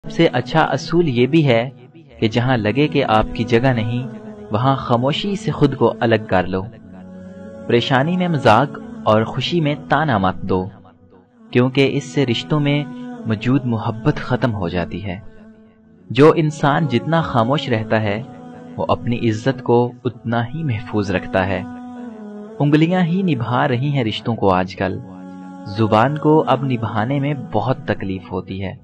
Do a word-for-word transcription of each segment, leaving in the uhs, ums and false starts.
سب سے اچھا اصول یہ بھی ہے کہ جہاں لگے کہ آپ کی جگہ نہیں، وہاں خاموشی سے خود کو الگ کر لو۔ پریشانی میں مذاق اور خوشی میں تانا مت دو، کیونکہ اس سے رشتوں میں موجود محبت ختم ہو جاتی ہے۔ جو انسان جتنا خاموش رہتا ہے وہ اپنی عزت کو اتنا ہی محفوظ رکھتا ہے۔ انگلیاں ہی نبھا رہی ہیں رشتوں کو آج کل، زبان کو اب نبھانے میں بہت تکلیف ہوتی ہے۔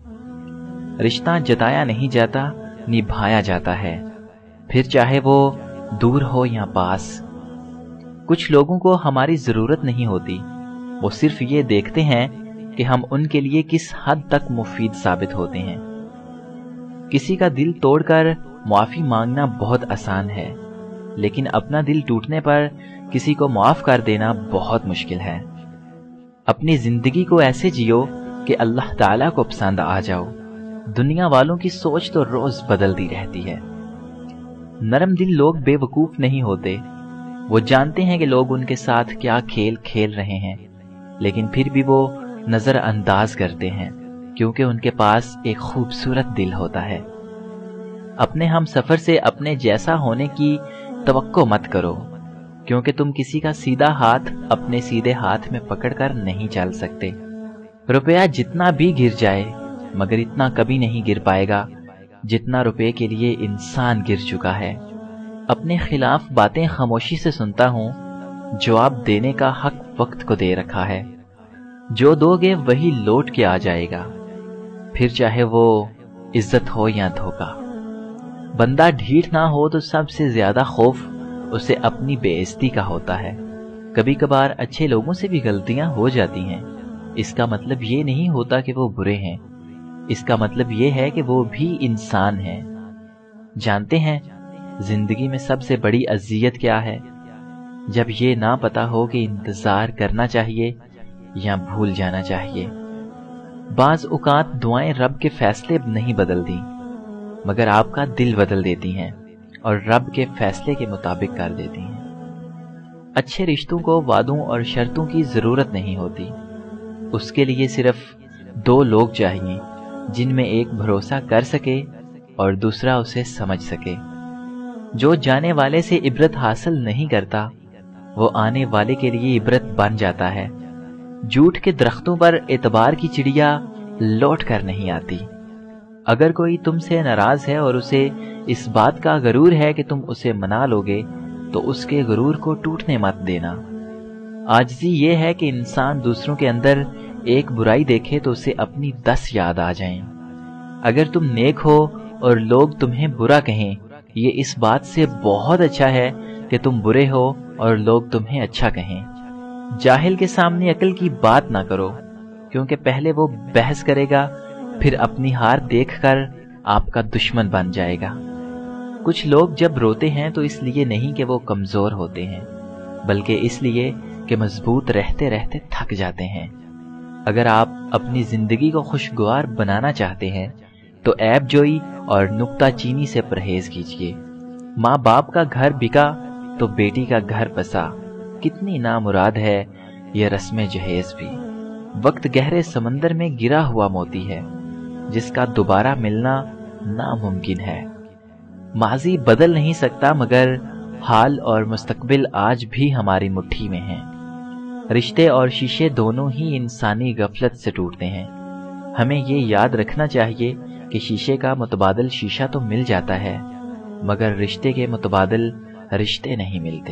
رشتہ جتایا نہیں جاتا، نبھایا جاتا ہے، پھر چاہے وہ دور ہو یا پاس۔ کچھ لوگوں کو ہماری ضرورت نہیں ہوتی، وہ صرف یہ دیکھتے ہیں کہ ہم ان کے لیے کس حد تک مفید ثابت ہوتے ہیں۔ کسی کا دل توڑ کر معافی مانگنا بہت آسان ہے، لیکن اپنا دل ٹوٹنے پر کسی کو معاف کر دینا بہت مشکل ہے۔ اپنی زندگی کو ایسے جیو کہ اللہ تعالیٰ کو پسند آ جاؤ۔ دنیا والوں کی سوچ تو روز بدلتی رہتی ہے۔ نرم دل لوگ بے وقوف نہیں ہوتے، وہ جانتے ہیں کہ لوگ ان کے ساتھ کیا کھیل کھیل رہے ہیں، لیکن پھر بھی وہ نظر انداز کرتے ہیں، کیونکہ ان کے پاس ایک خوبصورت دل ہوتا ہے۔ اپنے ہم سفر سے اپنے جیسا ہونے کی توقع مت کرو، کیونکہ تم کسی کا سیدھا ہاتھ اپنے سیدھے ہاتھ میں پکڑ کر نہیں چل سکتے۔ روپیہ جتنا بھی گر جائے مگر اتنا کبھی نہیں گر پائے گا جتنا روپے کے لیے انسان گر چکا ہے۔ اپنے خلاف باتیں خاموشی سے سنتا ہوں، جواب دینے کا حق وقت کو دے رکھا ہے۔ جو دو گے وہی لوٹ کے آ جائے گا، پھر چاہے وہ عزت ہو یا دھوکہ۔ بندہ ڈھیٹ نہ ہو تو سب سے زیادہ خوف اسے اپنی بے عزتی کا ہوتا ہے۔ کبھی کبھار اچھے لوگوں سے بھی غلطیاں ہو جاتی ہیں، اس کا مطلب یہ نہیں ہوتا کہ وہ برے ہیں، اس کا مطلب یہ ہے کہ وہ بھی انسان ہیں۔ جانتے ہیں زندگی میں سب سے بڑی اذیت کیا ہے؟ جب یہ نہ پتا ہو کہ انتظار کرنا چاہیے یا بھول جانا چاہیے۔ بعض اوقات دعائیں رب کے فیصلے نہیں بدلتی، مگر آپ کا دل بدل دیتی ہیں اور رب کے فیصلے کے مطابق کر دیتی ہیں۔ اچھے رشتوں کو وعدوں اور شرطوں کی ضرورت نہیں ہوتی، اس کے لیے صرف دو لوگ چاہیے جن میں ایک بھروسہ کر سکے اور دوسرا اسے سمجھ سکے۔ جو جانے والے سے عبرت حاصل نہیں کرتا وہ آنے والے کے لیے عبرت بن جاتا ہے۔ جھوٹ کے درختوں پر اعتبار کی چڑیا لوٹ کر نہیں آتی۔ اگر کوئی تم سے ناراض ہے اور اسے اس بات کا غرور ہے کہ تم اسے منا لوگے تو اس کے غرور کو ٹوٹنے مت دینا۔ عاجزی یہ ہے کہ انسان دوسروں کے اندر ایک برائی دیکھے تو اسے اپنی دس یاد آ جائیں۔ اگر تم نیک ہو اور لوگ تمہیں برا کہیں، یہ اس بات سے بہت اچھا ہے کہ تم برے ہو اور لوگ تمہیں اچھا کہیں۔ جاہل کے سامنے عقل کی بات نہ کرو، کیونکہ پہلے وہ بحث کرے گا، پھر اپنی ہار دیکھ کر آپ کا دشمن بن جائے گا۔ کچھ لوگ جب روتے ہیں تو اس لیے نہیں کہ وہ کمزور ہوتے ہیں، بلکہ اس لیے کہ مضبوط رہتے رہتے تھک جاتے ہیں۔ اگر آپ اپنی زندگی کو خوشگوار بنانا چاہتے ہیں تو عیب جوئی اور نکتہ چینی سے پرہیز کیجیے۔ ماں باپ کا گھر بکا تو بیٹی کا گھر بسا، کتنی نامراد ہے یہ رسم جہیز بھی۔ وقت گہرے سمندر میں گرا ہوا موتی ہے جس کا دوبارہ ملنا ناممکن ہے۔ ماضی بدل نہیں سکتا مگر حال اور مستقبل آج بھی ہماری مٹھی میں ہیں۔ رشتے اور شیشے دونوں ہی انسانی غفلت سے ٹوٹتے ہیں۔ ہمیں یہ یاد رکھنا چاہیے کہ شیشے کا متبادل شیشہ تو مل جاتا ہے، مگر رشتے کے متبادل رشتے نہیں ملتے۔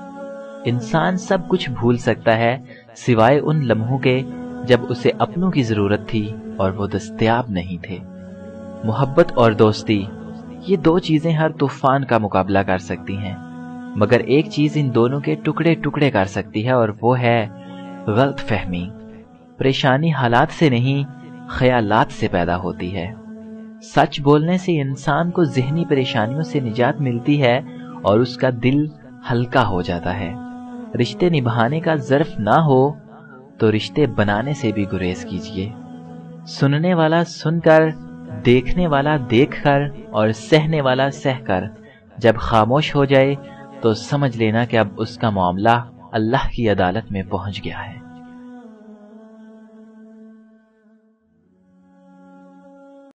انسان سب کچھ بھول سکتا ہے سوائے ان لمحوں کے جب اسے اپنوں کی ضرورت تھی اور وہ دستیاب نہیں تھے۔ محبت اور دوستی، یہ دو چیزیں ہر طوفان کا مقابلہ کر سکتی ہیں، مگر ایک چیز ان دونوں کے ٹکڑے ٹکڑے کر سکتی ہے اور وہ ہے غلط فہمی۔ پریشانی حالات سے نہیں، خیالات سے پیدا ہوتی ہے۔ سچ بولنے سے انسان کو ذہنی پریشانیوں سے نجات ملتی ہے اور اس کا دل ہلکا ہو جاتا ہے۔ رشتے نبھانے کا ظرف نہ ہو تو رشتے بنانے سے بھی گریز کیجیے۔ سننے والا سن کر، دیکھنے والا دیکھ کر اور سہنے والا سہ کر جب خاموش ہو جائے تو سمجھ لینا کہ اب اس کا معاملہ اللہ کی عدالت میں پہنچ گیا ہے۔